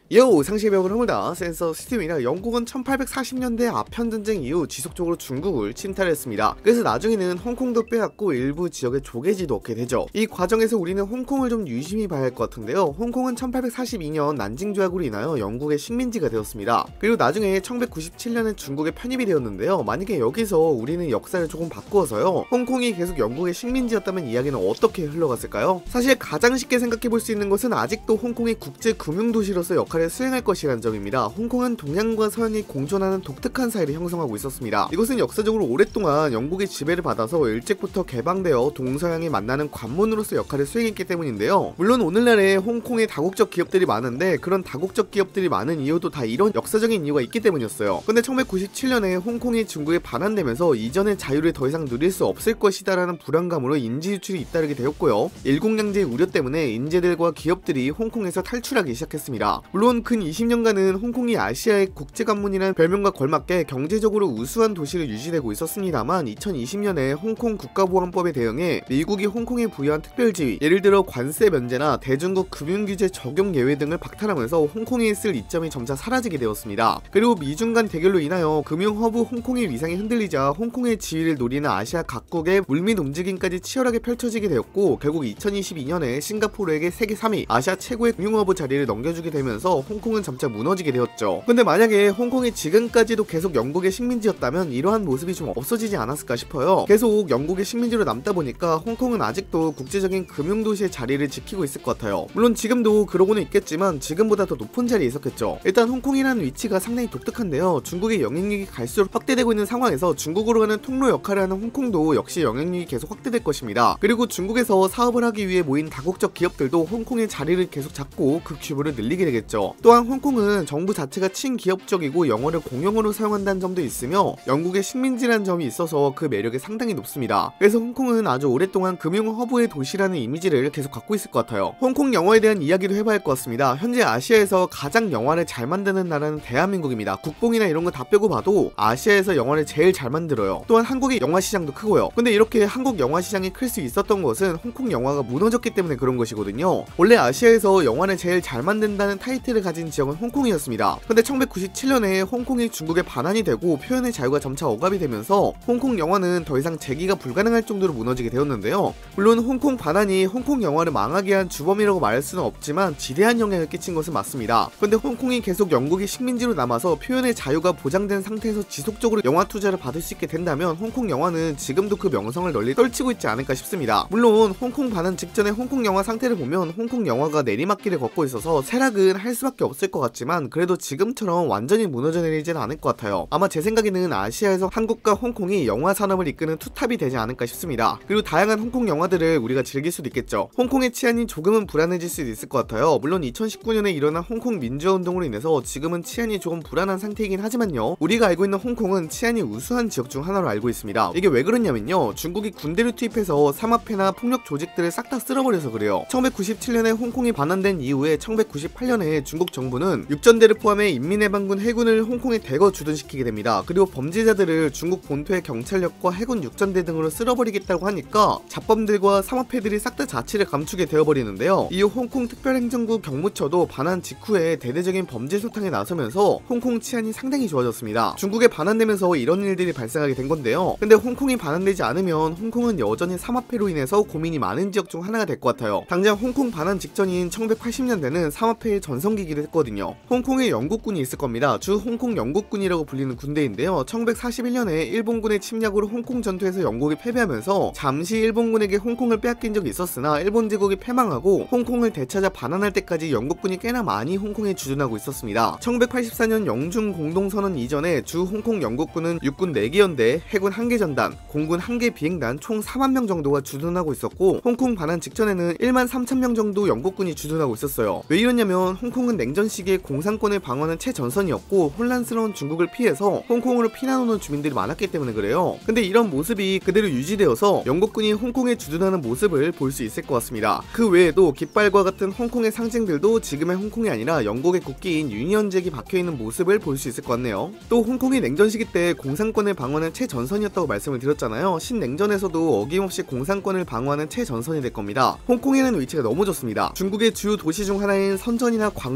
요 상시배역을 허물다 센서 시스템이라 영국은 1840년대 아편전쟁 이후 지속적으로 중국을 침탈했습니다. 그래서 나중에는 홍콩도 빼앗고 일부 지역의 조개지도 얻게 되죠. 이 과정에서 우리는 홍콩을 좀 유심히 봐야 할 것 같은데요. 홍콩은 1842년 난징조약으로 인하여 영국의 식민지가 되었습니다. 그리고 나중에 1997년에 중국에 편입이 되었는데요. 만약에 여기서 우리는 역사를 조금 바꾸어서요, 홍콩이 계속 영국의 식민지였다면 이야기는 어떻게 흘러갔을까요? 사실 가장 쉽게 생각해 볼 수 있는 것은 아직도 홍콩이 국제 금융도시로서 역할을 수행할 것이라는 점입니다. 홍콩은 동양과 서양이 공존하는 독특한 사이를 형성하고 있었습니다. 이것은 역사적으로 오랫동안 영국의 지배를 받아서 일찍부터 개방되어 동서양이 만나는 관문으로서 역할을 수행했기 때문인데요. 물론 오늘날에 홍콩에 다국적 기업들이 많은데 그런 다국적 기업들이 많은 이유도 다 이런 역사적인 이유가 있기 때문이었어요. 근데 1997년에 홍콩이 중국에 반환되면서 이전의 자유를 더 이상 누릴 수 없을 것이다 라는 불안감으로 인지 유출이 잇따르게 되었고요. 일국양제의 우려 때문에 인재들과 기업들이 홍콩에서 탈출하기 시작했습니다. 물론 근 20년간은 홍콩이 아시아의 국제관문이라는 별명과 걸맞게 경제적으로 우수한 도시로 유지되고 있었습니다만 2020년에 홍콩 국가보안법에 대응해 미국이 홍콩에 부여한 특별지위, 예를 들어 관세 면제나 대중국 금융규제 적용 예외 등을 박탈하면서 홍콩에 있을 이점이 점차 사라지게 되었습니다. 그리고 미중 간 대결로 인하여 금융허브 홍콩의 위상이 흔들리자 홍콩의 지위를 노리는 아시아 각국의 물밑 움직임까지 치열하게 펼쳐지게 되었고, 결국 2022년에 싱가포르에게 세계 3위 아시아 최고의 금융허브 자리를 넘겨주게 되면서 홍콩은 점차 무너지게 되었죠. 근데 만약에 홍콩이 지금까지도 계속 영국의 식민지였다면 이러한 모습이 좀 없어지지 않았을까 싶어요. 계속 영국의 식민지로 남다 보니까 홍콩은 아직도 국제적인 금융도시의 자리를 지키고 있을 것 같아요. 물론 지금도 그러고는 있겠지만 지금보다 더 높은 자리에 있었겠죠. 일단 홍콩이라는 위치가 상당히 독특한데요. 중국의 영향력이 갈수록 확대되고 있는 상황에서 중국으로 가는 통로 역할을 하는 홍콩도 역시 영향력이 계속 확대될 것입니다. 그리고 중국에서 사업을 하기 위해 모인 다국적 기업들도 홍콩의 자리를 계속 잡고 그 규모를 늘리게 되겠죠. 또한 홍콩은 정부 자체가 친기업적이고 영어를 공용어로 사용한다는 점도 있으며 영국의 식민지라는 점이 있어서 그 매력이 상당히 높습니다. 그래서 홍콩은 아주 오랫동안 금융 허브의 도시라는 이미지를 계속 갖고 있을 것 같아요. 홍콩 영화에 대한 이야기도 해봐야 할 것 같습니다. 현재 아시아에서 가장 영화를 잘 만드는 나라는 대한민국입니다. 국뽕이나 이런 거 다 빼고 봐도 아시아에서 영화를 제일 잘 만들어요. 또한 한국의 영화 시장도 크고요. 근데 이렇게 한국 영화 시장이 클 수 있었던 것은 홍콩 영화가 무너졌기 때문에 그런 것이거든요. 원래 아시아에서 영화를 제일 잘 만든다는 타이틀을 가진 지역은 홍콩이었습니다. 근데 1997년에 홍콩이 중국에 반환이 되고 표현의 자유가 점차 억압이 되면서 홍콩 영화는 더 이상 재기가 불가능할 정도로 무너지게 되었는데요. 물론 홍콩 반환이 홍콩 영화를 망하게 한 주범이라고 말할 수는 없지만 지대한 영향을 끼친 것은 맞습니다. 근데 홍콩이 계속 영국의 식민지로 남아서 표현의 자유가 보장된 상태에서 지속적으로 영화 투자를 받을 수 있게 된다면 홍콩 영화는 지금도 그 명성을 널리 떨치고 있지 않을까 싶습니다. 물론 홍콩 반환 직전의 홍콩 영화 상태를 보면 홍콩 영화가 내리막길을 걷고 있어서 쇠락은 할 수밖에 없을 것 같지만 그래도 지금처럼 완전히 무너져 내리지는 않을 것 같아요. 아마 제 생각에는 아시아에서 한국과 홍콩이 영화 산업을 이끄는 투탑이 되지 않을까 싶습니다. 그리고 다양한 홍콩 영화들을 우리가 즐길 수도 있겠죠. 홍콩의 치안이 조금은 불안해질 수도 있을 것 같아요. 물론 2019년에 일어난 홍콩 민주화 운동으로 인해서 지금은 치안이 조금 불안한 상태이긴 하지만요, 우리가 알고 있는 홍콩은 치안이 우수한 지역 중 하나로 알고 있습니다. 이게 왜 그러냐면요, 중국이 군대를 투입해서 삼합회나 폭력 조직들을 싹 다 쓸어버려서 그래요. 1997년에 홍콩이 반환된 이후에 1998년에 중국 정부는 육전대를 포함해 인민해방군 해군을 홍콩에 대거 주둔시키게 됩니다. 그리고 범죄자들을 중국 본토의 경찰력과 해군 육전대 등으로 쓸어버리겠다고 하니까 잡범들과 삼합회들이 싹 다 자취를 감추게 되어버리는데요. 이후 홍콩 특별행정구 경무처도 반환 직후에 대대적인 범죄 소탕에 나서면서 홍콩 치안이 상당히 좋아졌습니다. 중국에 반환되면서 이런 일들이 발생하게 된 건데요. 근데 홍콩이 반환되지 않으면 홍콩은 여전히 삼합회로 인해서 고민이 많은 지역 중 하나가 될 것 같아요. 당장 홍콩 반환 직전인 1980년대는 삼합회의 전성기기도 했거든요. 홍콩에 영국군이 있을 겁니다. 주 홍콩 영국군이라고 불리는 군대인데요. 1941년에 일본군의 침략으로 홍콩 전투에서 영국이 패배하면서 잠시 일본군에게 홍콩을 빼앗긴 적이 있었으나 일본 제국이 패망하고 홍콩을 되찾아 반환할 때까지 영국군이 꽤나 많이 홍콩에 주둔하고 있었습니다. 1984년 영중 공동선언 이전에 주 홍콩 영국군은 육군 4개 연대, 해군 1개 전단, 공군 1개 비행단 총 4만 명 정도가 주둔하고 있었고, 홍콩 반환 직전에는 1만 3천 명 정도 영국군이 주둔하고 있었어요. 왜 이러냐면 홍콩은 냉전 시기에 공산권을 방어하는 최전선이었고 혼란스러운 중국을 피해서 홍콩으로 피난 오는 주민들이 많았기 때문에 그래요. 근데 이런 모습이 그대로 유지되어서 영국군이 홍콩에 주둔하는 모습을 볼 수 있을 것 같습니다. 그 외에도 깃발과 같은 홍콩의 상징들도 지금의 홍콩이 아니라 영국의 국기인 유니언잭이 박혀있는 모습을 볼 수 있을 것 같네요. 또 홍콩이 냉전 시기 때 공산권을 방어하는 최전선이었다고 말씀을 드렸잖아요. 신냉전에서도 어김없이 공산권을 방어하는 최전선이 될 겁니다. 홍콩에는 위치가 너무 좋습니다. 중국의 주요 도시 중 하나인 선전이나 광주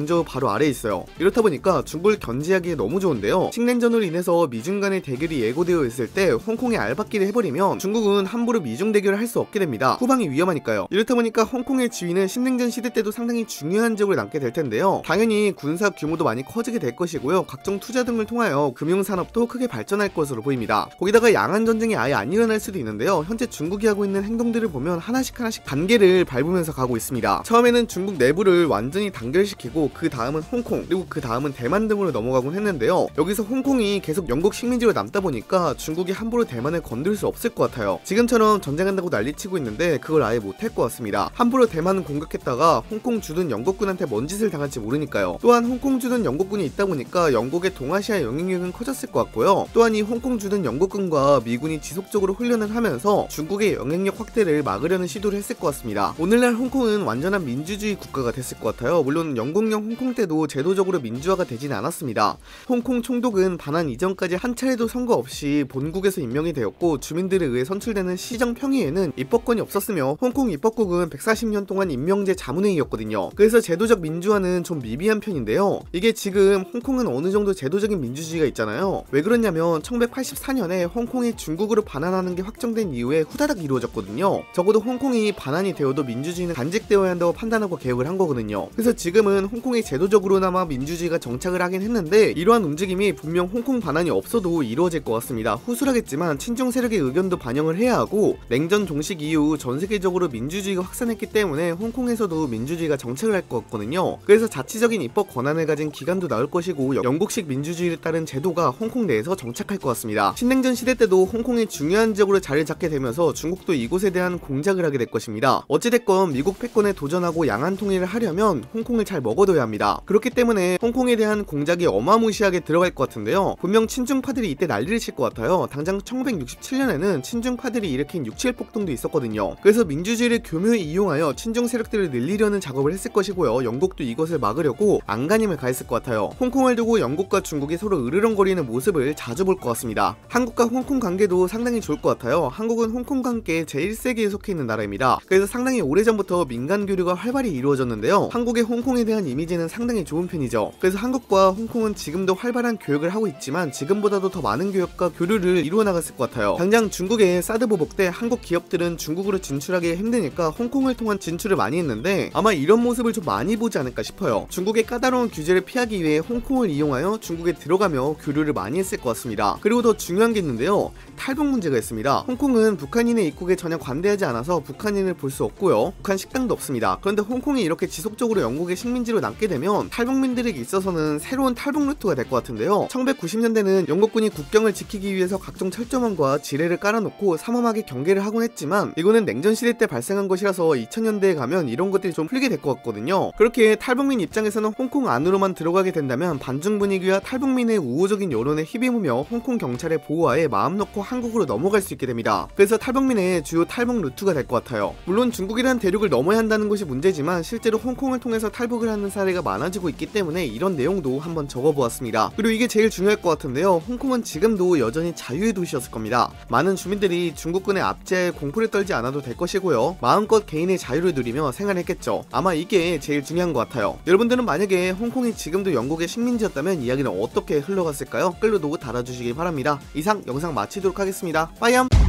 광저우 바로 아래에 있어요. 이렇다 보니까 중국을 견제하기에 너무 좋은데요. 식냉전으로 인해서 미중 간의 대결이 예고되어 있을 때 홍콩에 알박기를 해버리면 중국은 함부로 미중 대결을 할 수 없게 됩니다. 후방이 위험하니까요. 이렇다 보니까 홍콩의 지위는 식냉전 시대 때도 상당히 중요한 적으로 남게 될 텐데요. 당연히 군사 규모도 많이 커지게 될 것이고요. 각종 투자 등을 통하여 금융산업도 크게 발전할 것으로 보입니다. 거기다가 양안 전쟁이 아예 안 일어날 수도 있는데요. 현재 중국이 하고 있는 행동들을 보면 하나씩 단계를 밟으면서 가고 있습니다. 처음에는 중국 내부를 완전히 단결시키고 그 다음은 홍콩, 그리고 그 다음은 대만 등으로 넘어가곤 했는데요. 여기서 홍콩이 계속 영국 식민지로 남다 보니까 중국이 함부로 대만을 건들 수 없을 것 같아요. 지금처럼 전쟁한다고 난리치고 있는데 그걸 아예 못할 것 같습니다. 함부로 대만을 공격했다가 홍콩 주둔 영국군한테 뭔 짓을 당할지 모르니까요. 또한 홍콩 주둔 영국군이 있다 보니까 영국의 동아시아 영향력은 커졌을 것 같고요. 또한 이 홍콩 주둔 영국군과 미군이 지속적으로 훈련을 하면서 중국의 영향력 확대를 막으려는 시도를 했을 것 같습니다. 오늘날 홍콩은 완전한 민주주의 국가가 됐을 것 같아요. 물론 영국령 홍콩 때도 제도적으로 민주화가 되진 않았습니다. 홍콩 총독은 반환 이전까지 한 차례도 선거 없이 본국에서 임명이 되었고 주민들에 의해 선출되는 시정 평의회는 입법권이 없었으며 홍콩 입법국은 140년 동안 임명제 자문회의였거든요. 그래서 제도적 민주화는 좀 미비한 편인데요. 이게 지금 홍콩은 어느 정도 제도적인 민주주의가 있잖아요. 왜 그러냐면 1984년에 홍콩이 중국으로 반환하는 게 확정된 이후에 후다닥 이루어졌거든요. 적어도 홍콩이 반환이 되어도 민주주의는 간직되어야 한다고 판단하고 개혁을 한 거거든요. 그래서 지금은 홍콩이 제도적으로나마 민주주의가 정착을 하긴 했는데 이러한 움직임이 분명 홍콩 반환이 없어도 이루어질 것 같습니다. 후술하겠지만 친중 세력의 의견도 반영을 해야 하고 냉전 종식 이후 전 세계적으로 민주주의가 확산했기 때문에 홍콩에서도 민주주의가 정착을 할 것 같거든요. 그래서 자치적인 입법 권한을 가진 기관도 나올 것이고 영국식 민주주의를 따른 제도가 홍콩 내에서 정착할 것 같습니다. 신냉전 시대 때도 홍콩이 중요한 지역으로 자리를 잡게 되면서 중국도 이곳에 대한 공작을 하게 될 것입니다. 어찌됐건 미국 패권에 도전하고 양안 통일을 하려면 홍콩을 잘 먹어둬야 합니다. 그렇기 때문에 홍콩에 대한 공작이 어마무시하게 들어갈 것 같은데요. 분명 친중파들이 이때 난리를 칠 것 같아요. 당장 1967년에는 친중파들이 일으킨 6.7 폭동도 있었거든요. 그래서 민주주의를 교묘히 이용하여 친중 세력들을 늘리려는 작업을 했을 것이고요. 영국도 이것을 막으려고 안간힘을 가했을 것 같아요. 홍콩을 두고 영국과 중국이 서로 으르렁거리는 모습을 자주 볼 것 같습니다. 한국과 홍콩 관계도 상당히 좋을 것 같아요. 한국은 홍콩과 함께 제1세기에 속해 있는 나라입니다. 그래서 상당히 오래전부터 민간 교류가 활발히 이루어졌는데요. 한국의 홍콩에 대한 이미지는 상당히 좋은 편이죠. 그래서 한국과 홍콩은 지금도 활발한 교역을 하고 있지만 지금보다도 더 많은 교역과 교류를 이루어 나갔을 것 같아요. 당장 중국의 사드 보복 때 한국 기업들은 중국으로 진출하기 힘드니까 홍콩을 통한 진출을 많이 했는데 아마 이런 모습을 좀 많이 보지 않을까 싶어요. 중국의 까다로운 규제를 피하기 위해 홍콩을 이용하여 중국에 들어가며 교류를 많이 했을 것 같습니다. 그리고 더 중요한 게 있는데요. 탈북 문제가 있습니다. 홍콩은 북한인의 입국에 전혀 관대하지 않아서 북한인을 볼 수 없고요. 북한 식당도 없습니다. 그런데 홍콩이 이렇게 지속적으로 영국의 식민지로 남게 되면 탈북민들에게 있어서는 새로운 탈북 루트가 될 것 같은데요. 1990년대는 영국군이 국경을 지키기 위해서 각종 철조망과 지뢰를 깔아놓고 삼엄하게 경계를 하곤 했지만 이거는 냉전시대 때 발생한 것이라서 2000년대에 가면 이런 것들이 좀 풀리게 될 것 같거든요. 그렇게 탈북민 입장에서는 홍콩 안으로만 들어가게 된다면 반중 분위기와 탈북민의 우호적인 여론에 휘비으며 홍콩 경찰의 보호하에 마음 놓고 한국으로 넘어갈 수 있게 됩니다. 그래서 탈북민의 주요 탈북 루트가 될 것 같아요. 물론 중국이란 대륙을 넘어야 한다는 것이 문제지만 실제로 홍콩을 통해서 탈북을 하는 사례가 많아지고 있기 때문에 이런 내용도 한번 적어보았습니다. 그리고 이게 제일 중요할 것 같은데요. 홍콩은 지금도 여전히 자유의 도시였을 겁니다. 많은 주민들이 중국군의 압제에 공포를 떨지 않아도 될 것이고요. 마음껏 개인의 자유를 누리며 생활했겠죠. 아마 이게 제일 중요한 것 같아요. 여러분들은 만약에 홍콩이 지금도 영국의 식민지였다면 이야기는 어떻게 흘러갔을까요? 댓글로도 달아주시기 바랍니다. 이상 영상 마치도록 하겠습니다. 빠이암!